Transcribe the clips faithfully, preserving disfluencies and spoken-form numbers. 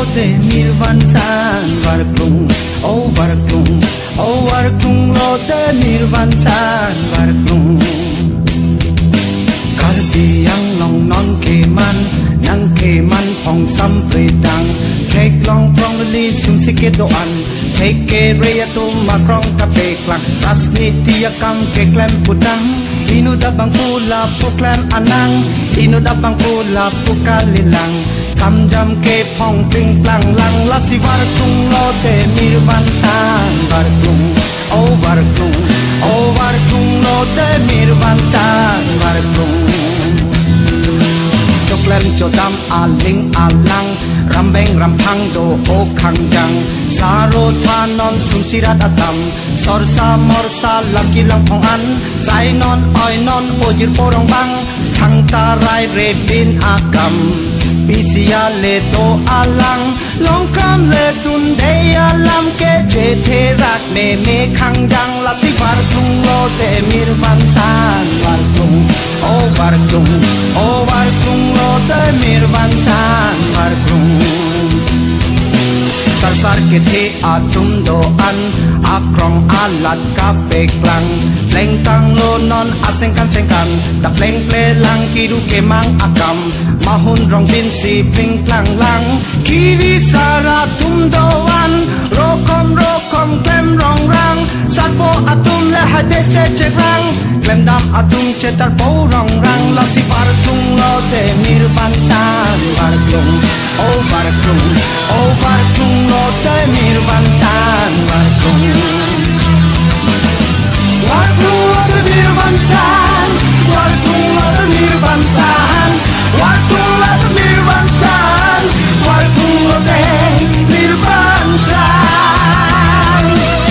te mirvan san varklung o varklung o varklung lo te mirvan san varklung karbi yang long non ke man nang ke man phong sam pre dang take long from the li sum siket do an take ke re to ma krong ka pe klak rasni tia kam ke klem putang inu da bang pula puklan anang inu da bang pula pukalilang kam jam ke phong ping plang lang la si var tung lo te mirvan san var tung o var tung o var tung lo te mirvan san var tung choklen chodam aling alang rambeng rampang do o khang jang saro thanon sumsirat atam sorsa morsa laki lang phong an sai non oi non ojir porong bang thang ta rai re bin akam pisia le to alang long kam le tun de alam ke je the rak me me khang jang la si var tung lo te mirvan san var tung o var tung o var tung lo te mirvan san var tung sar sar ke the atum do an akrong alat ka pe klang leng tang lo non aseng kan seng kan ta pleng ple lang ki ru ke mang akam mahun rong bin si ping plang lang kiri sara tum do an ro kom ro kom klem rong rang sat po atum le ha de che che rang klem dam atum che tar po rong rang la si par tung lo te mirvan san var tung o var tung o var tung lo te mirvan san var tung var tung lo te mirvan san var tung lo te mirvan san var tung lo te mirvan san var tung lo te mirvan san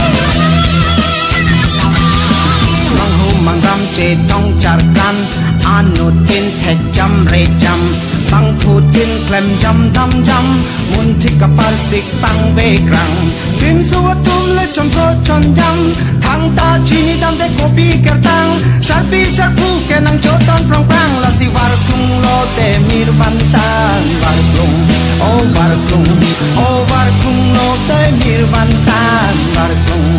mang hu mang ram che tong char kan anu tin the jam re jam bang thu tin klem jam dam jam mun thi kapal sik bang be krang tin su tum le chom ko chom jam thang ta chi dam de ko bi ker tang sar pi sar pu ke nang cho ton prong prang la si war tung lo te mir ban san war tung o war tung o war tung lo te mir ban san war tung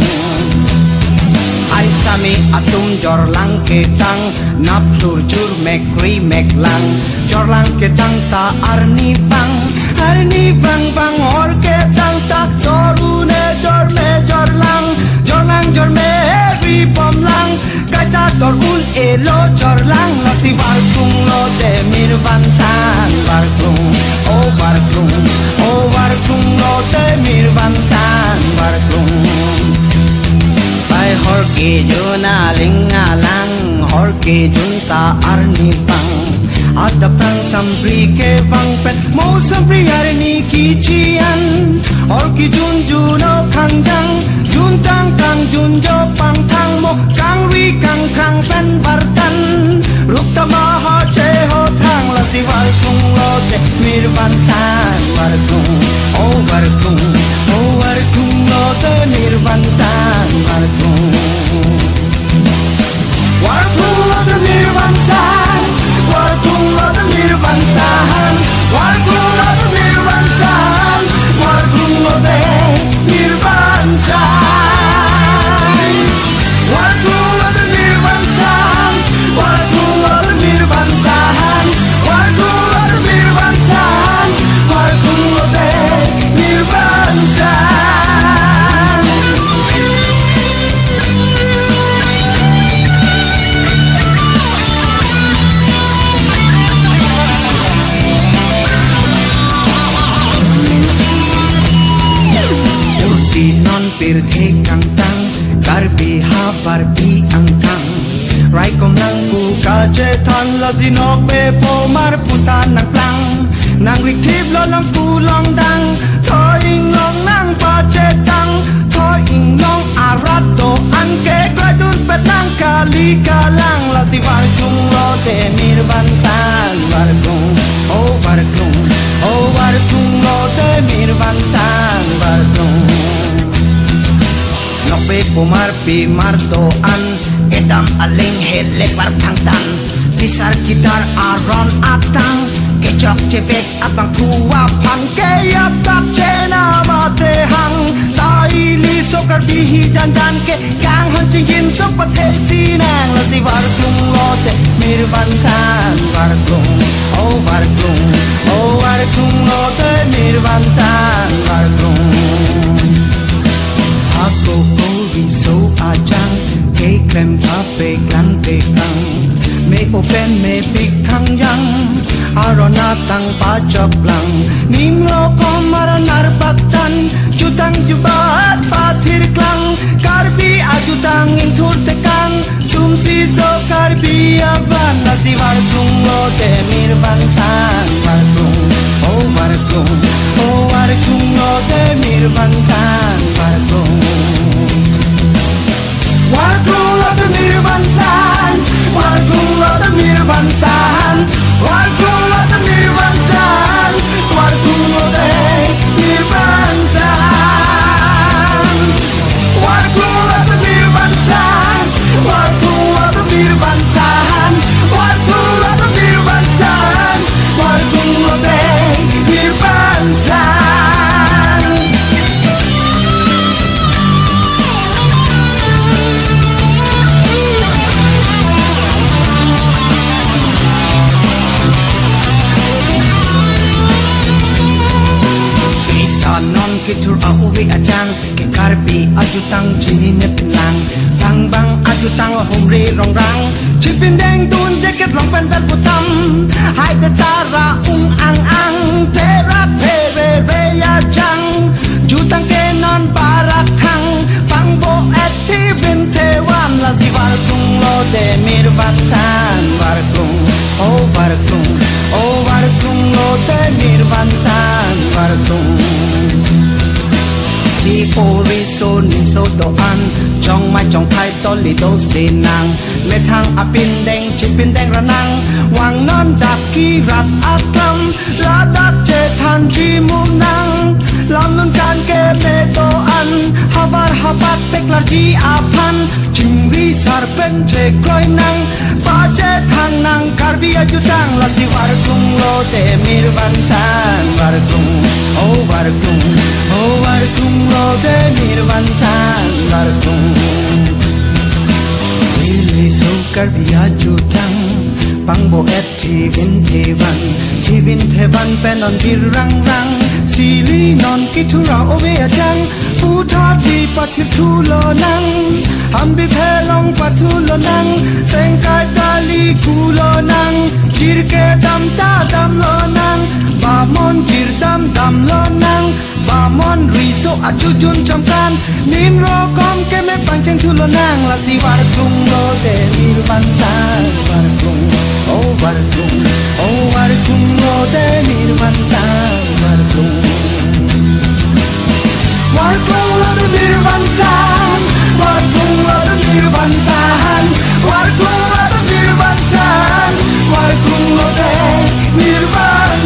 ai sami atum jor lang ke tang nap tur jur mek kri mek lang jor lang ke tang ta arni bang arni bang bang or ke tang ta joru ne jor me jor lang jor lang jor me ri pom lang kai ta tor un e lo jor lang la si war tung lo te mir van san war tung o war tung o war tung lo te mir van san war tung hor ke juna linga lang hor ke junta arni pang ada prang sampri ke bang pet mo sampri arni ki chian hor ki jun juno khang jang jun tang tang jun jo pang thang mo kang ri kang khang pen bartan ruk ta ma ha che ho thang la si war tung lo te mir van san war tung o war tung o war tung lo te mir van san war tung war tung lo te mir van san war tung lo te mir van san war tung lo te mir van san war tung lo te mir van san war tung lo te mir van san war tung lo te mir van san war tung lo te mir van san war tung lo te mir van san pir the kang tang karbi ha par bi ang tang rai kom nang ku ka che than la zinok be po mar putan nang plang nang rik thip lo lam ku long dang thoi ing long nang pa che tang thoi ing long arat do an ke kwa dun pe tang kali ka lang la si war tung lo te mir ban san war tung o war tung o war tung lo te mir ban san war tung nok be kumar pi mar to an edam aling hele par phang tan tisar kitar aron atang ke chok che vek apang kuwa pan ke yap tak che na ma te hang tai li so kar bi hi jan jan ke kang han chi yin so pa the si nang la si war klung lo te mir ban san war klung oh war klung oh war klung lo te mir ban san war klung ako ko ri so a chang ke klem pa pe kan pe kang me open me big thang yang arona tang pa chok lang ning lo ko maranar baktan jutang jubat pa thir klang karbi ajutang ing thur te kang sum si so karbi avan la si war tung lo te mir ban san war tung oh war tung oh war tung lo te mir ban san war tung war tung lo te mir ban san war tung lo te mir ban san war tung lo te mir ban san war tung lo te mir ban san war tung lo te mir ban san war tung lo te mir ban san war tung lo te mir ban san war tung lo te mir ban san kitur auwe ajang ke karbi ajutang chini ne pinang bang bang ajutang homre rong rang chipin deng tun jacket long pen bel putam hai de tara ung ang ang tera pe re re ya jang jutang ke non barak thang bang bo active te wan la si war tung lo de mir ban san war tung oh war tung oh war tung lo de mir ban san war tung si ori so ni so do an chong mai chong thai to li do se nang me thang apin deng chipin deng ranang wang non dak ki rat akam la dak che than ji mu nang lam nun kan ke me to an habar habat pek la ji apan ching ri sar pen che kroi nang pa che thang nang karbi aju tang la si war tung lo te mir ban san war tung oh war tung oh war tung lo te mir ban san war tung really so karbi aju tang pang bo et thi vin the van thi vin the van pen on bir rang rang sili non ki thu ra ove ajang pu tha ti pat thu lo nang ham bi phe long pat thu lo nang seng kai ta li ku lo nang kir ke dam ta dam lo nang ba mon kir dam dam lo nang ba mon ri so aju jun cham kan nin ro kom ke me pang cheng thu lo nang la si war tung lo te mir ban san war tung oh war tung oh war tung lo te mir ban san war tung war tung lo te mir ban san war tung lo te mir ban san war tung lo te mir ban san war tung lo te mir ban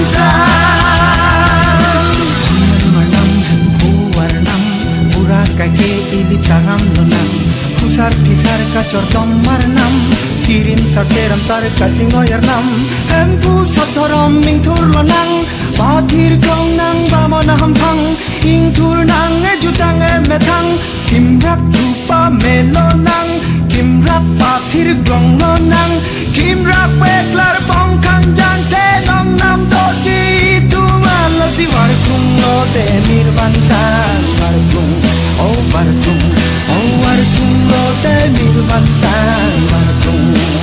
san manam hu warnam pura ka ke ili taram lo nam kusar pisar ka chordom marnam kirim sateram sar ka tingoyar nam em pu satharam ming thur lo nang bathir kong nang ba mon ham thang ing thur nang e jutang e me thang kim rak tu pa me lo nang kim rak pa thir gong lo nang kim rak pe klar bong khang jang te nom nam do ji tu man la si war kum lo te mir ban san war kum oh war kum oh war kum lo te mir ban san war kum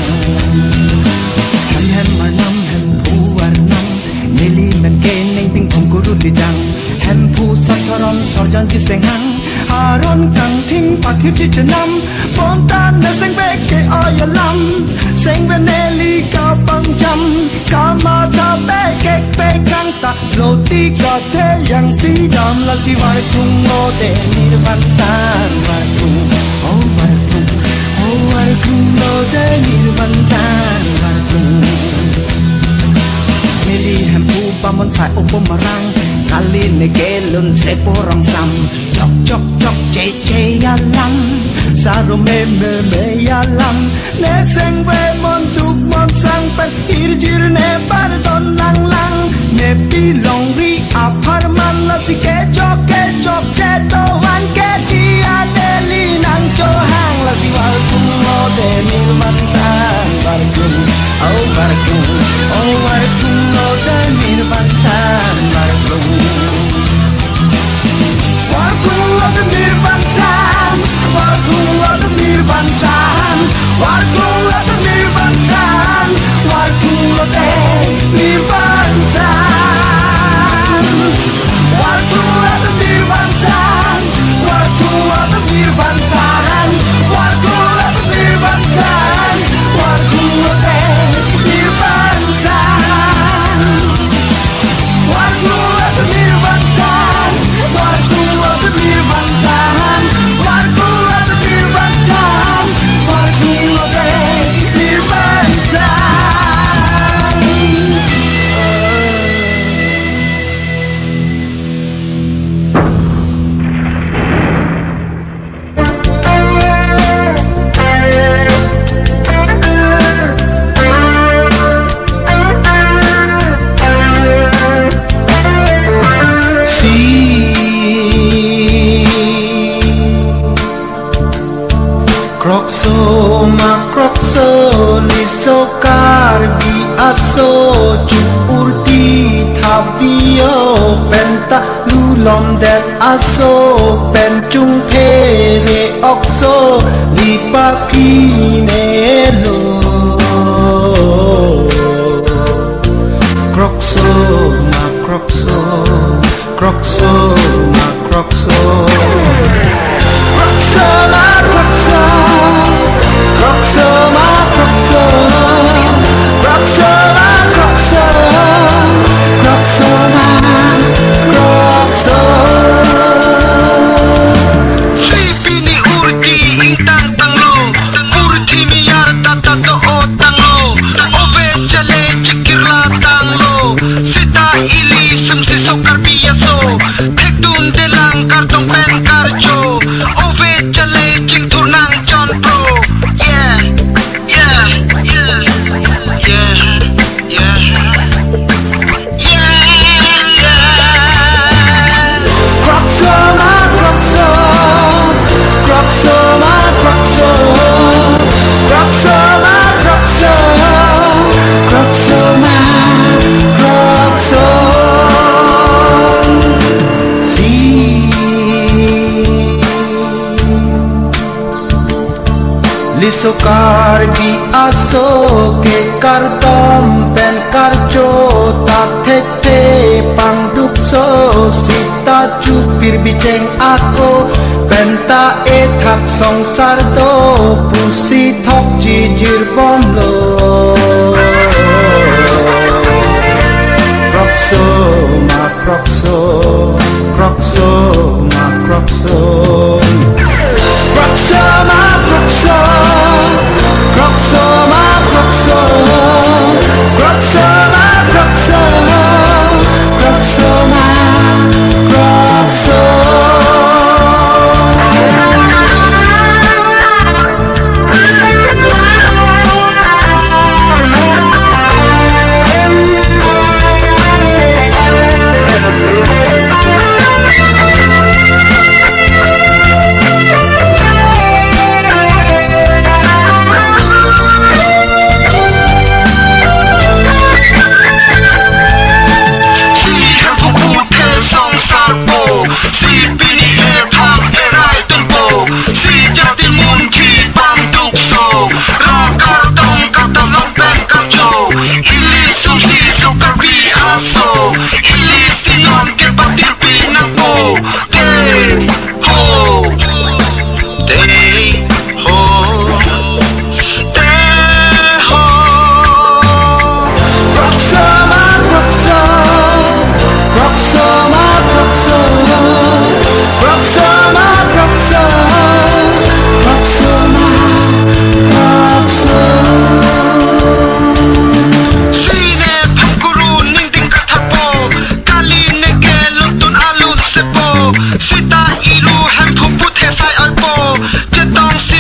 hem hem mar nam hem pu war nam neli men ke ning ting thong ku ru li dang hem pu sat ron so jan ki seng hang aron kang thing pa thip chi chanam pom tan na seng be ke ay lam seng be neli ka pang cham ka ma ta be ke pe kang ta lo ti ka the yang si dam la si war tung lo te mir ban san war tung oh war tung oh war tung lo te mir ban san war tung neli hem pu pa mon sai o pom marang kali ne ke lun se porong sam chok chok chok che che ya lam Saro me me me yalam ne seng ve mon duk mon sang pat hir jir ne bar don lang lang ne pi long ri apar man la si ke chok ke chok ke to wan ke ti adeli nang cho hang la si wal kum mo de nil man sang bar kum oh bar kum oh bar kum mo de nil man sang bar kum war kum mo de nil man sang war kum mo de nil man sang war kum mo de nil man sang war kum mo de nil man sang war kum mo de nil man sang war kum mo de nil man sang war kum mo de nil man sang war kum mo de nil man sang war kum mo de nil man sang war kum mo de nil man sang war kum mo de nil man sang war kum mo de nil man sang Krokso ma krokso liso karbi aso urti thavio penta lulom den aso penjung pere okso lipa pinelo Krokso ma krokso krokso ma krokso Krokso ma krokso Krokso ma krokso Krokso ma krokso Krokso ma krokso Sipini urti intang tanglo Urti miyar tata to o tanglo Ove chale chikirla tanglo Sita ili sumsi sokar biyaso Thek dun delang kartong pen karjo Ove chale ching turnang John Pro Yeah, yeah, yeah, yeah, yeah, yeah, yeah Krokso ma krokso Krokso ma krokso Krokso ma krokso Krokso ma krokso Si Liso karbi aso ke kartom pen karjo ta thete pang dukso sita chupir bijeng ako penta e thak songsar to pusi thok jijir bomlo Krokso ma krokso Krokso ma krokso Krokso ma krokso Krokso ma krokso Krokso ma krokso Krokso ma krokso Sita iru hem phu phu the sai alpo che tong si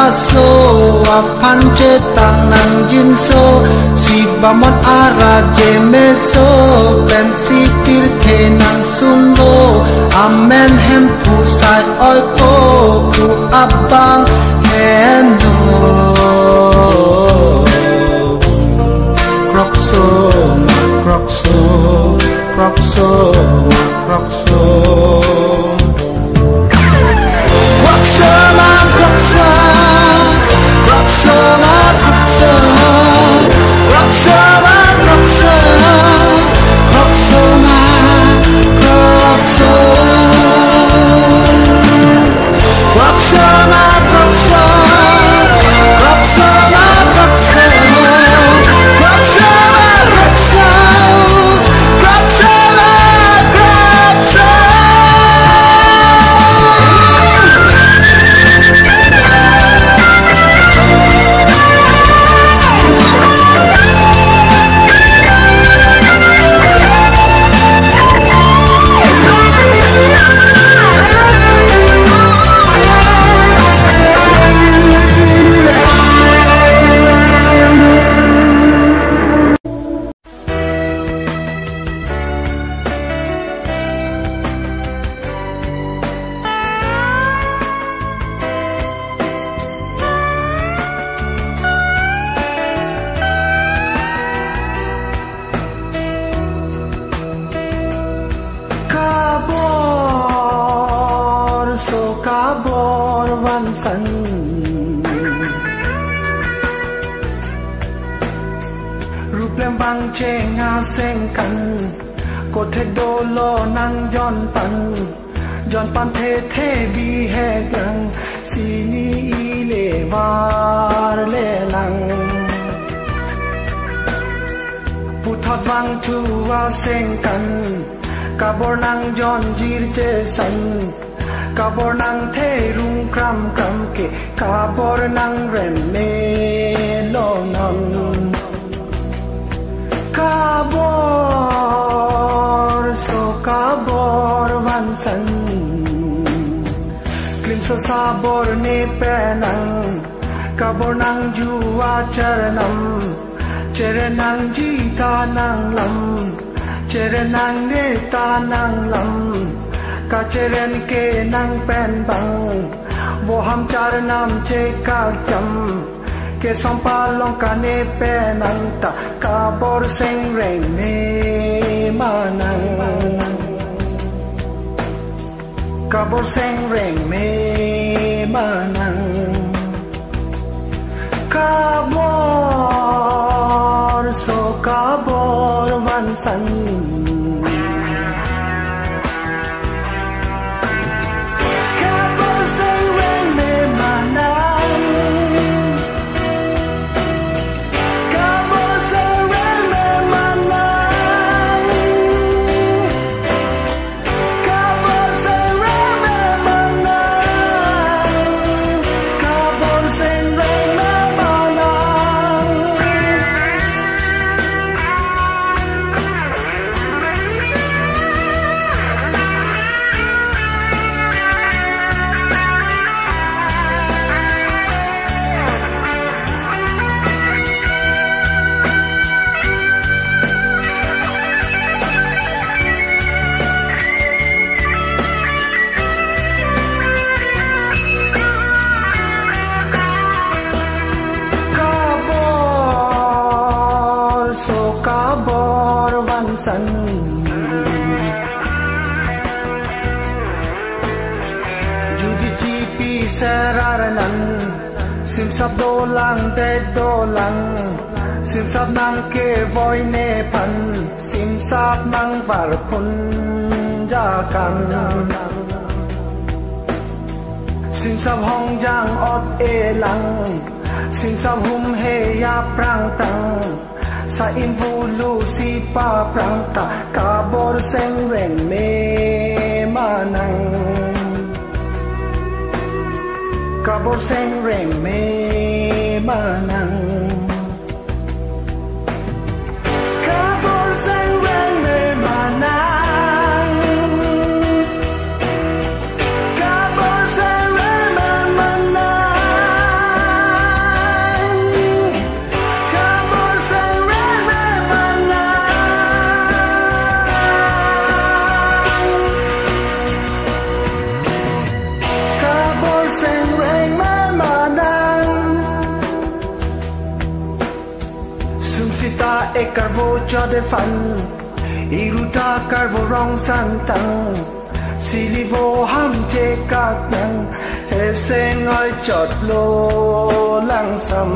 so apan cetang nang jin so si bamon ara je meso pensi pirte nang sundo amen hem pusai oi po ku abang hendo krokso krokso krokso krokso Roxana, Roxana, Roxana, Roxana, Roxana, Roxana, Roxana, Roxana, Roxana, Roxana, Kabor nang John jir jesan kabor nang the rung kram kram ke kabor nang rem me lo nam kabor so kabor van san klim so sabor ne penang kabor nang juwa charanam charanang jita nang lam Cherenang ne ta nang lam ka cheren ke nang pen bang wo ham char nam che ka cham ke sampa long ka ne pe nang ta ka bor seng reng ne manang ka bor seng reng me manang ka bor so ka bor van san Sim sap do lang de do lang Sim sap nang ke voi ne pan Sim sap nang var pun ja kan Sim sap hong jang ot e lang Sim sap hum he ya prang tang Sa in vu lu si pa prang ta Ka bor seng ren me manang Kabor seng reng me manang Kabor seng reng me manang Kabor seng reng me manang Sumsita e carvo cho de fan Iruta carvo rong santang Silivo ham che kak nang He seng oi chot lo lang sam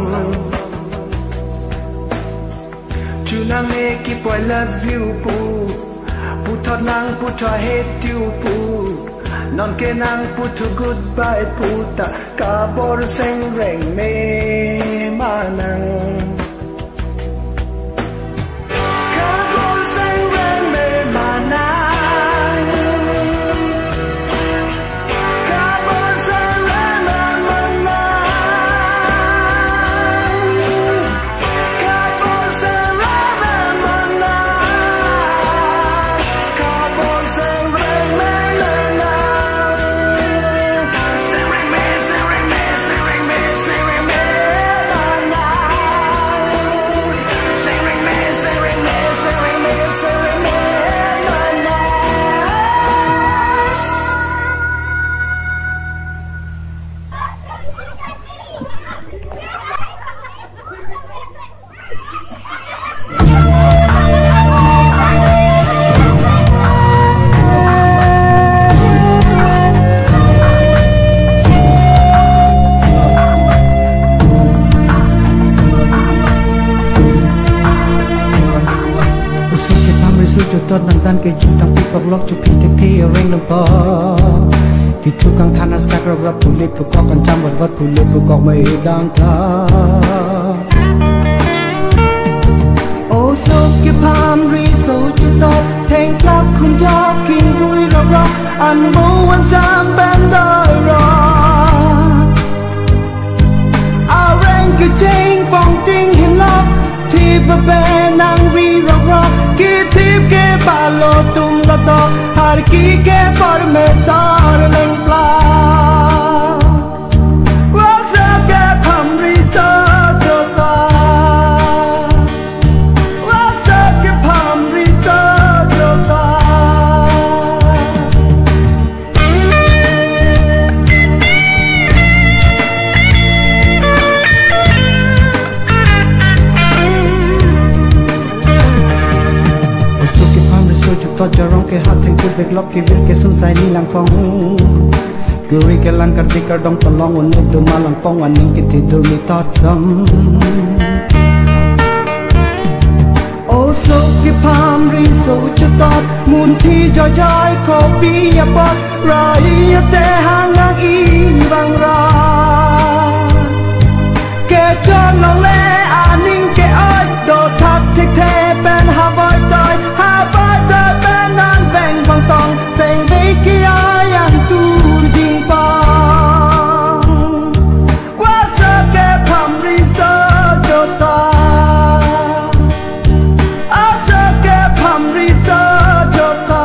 Chunang me keep I love you pu Pu thot nang pu cho hate you pu Non ke nang pu to goodbye pu ta Ka bor seng reng me manang Tot nang tan ke jin tang pi pok lok chu pi te ke reng nam pa ki thu kang than na sak rap rap pu le pu kok kan cham wat wat pu le pu kok mai dang tha o so ke pham ri so chu tot theng klak khum ja king vui rap rap an bo wan sam ban da ra a reng ke ching pong ting hin lok thi ba be nang ri rap rap ki ke palo tum la to har ki ke par me sar leng pla wa sa ke pham ri sa jo ta wa sa ke pham ri sa jo ta to jarong ke hat theng ku bek lok ke vir ke sum sai ni lang phong guri ke lang kar dikar dong tolong un du malang phong an ning ke ti du mi tot sam o so ke pham ri so chu tot mun thi jo jai ko pi ya pot rai ya te hang lang i bang ra ke chon long le aning ke ai do thak thik the ben ha boy toy ha boy bang tong seng ve ki ayang tu ding pa wa sa ke pham ri sa jo ta a sa ke pham ri sa jo ta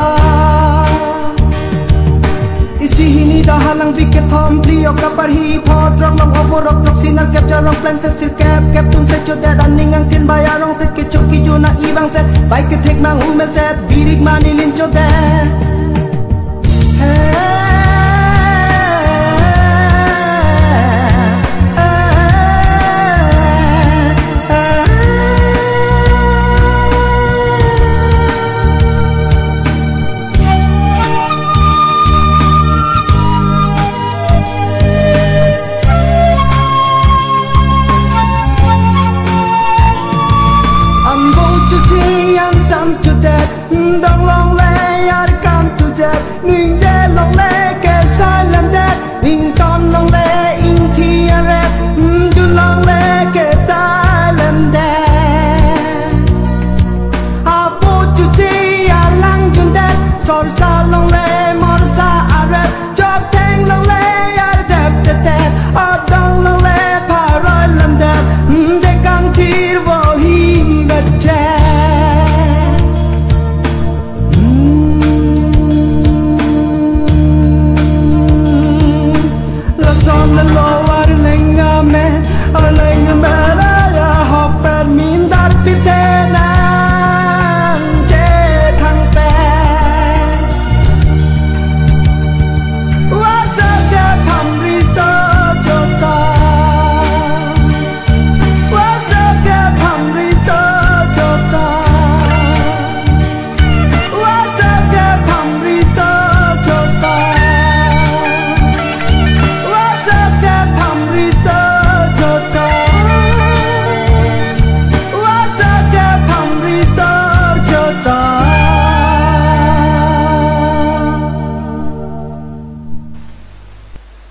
isi hini da halang vi ke thom plio ka par hi phot rong long over rok thok sinal ke jarong plan se stil cap cap tun se cho da daning ang tin bayarong se ke chok ki ju na ibang set bai ke thek mang u me set birik mani lin cho da